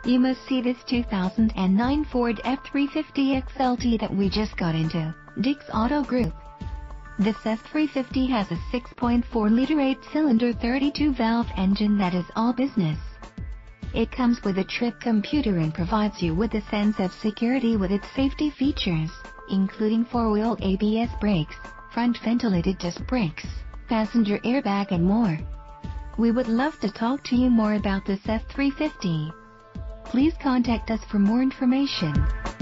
You must see this 2009 Ford F-350 XLT that we just got into, Dick's Auto Group. This F-350 has a 6.4-liter 8-cylinder 32-valve engine that is all business. It comes with a trip computer and provides you with a sense of security with its safety features, including 4-wheel ABS brakes, front ventilated disc brakes, passenger airbag and more. We would love to talk to you more about this F-350. Please contact us for more information.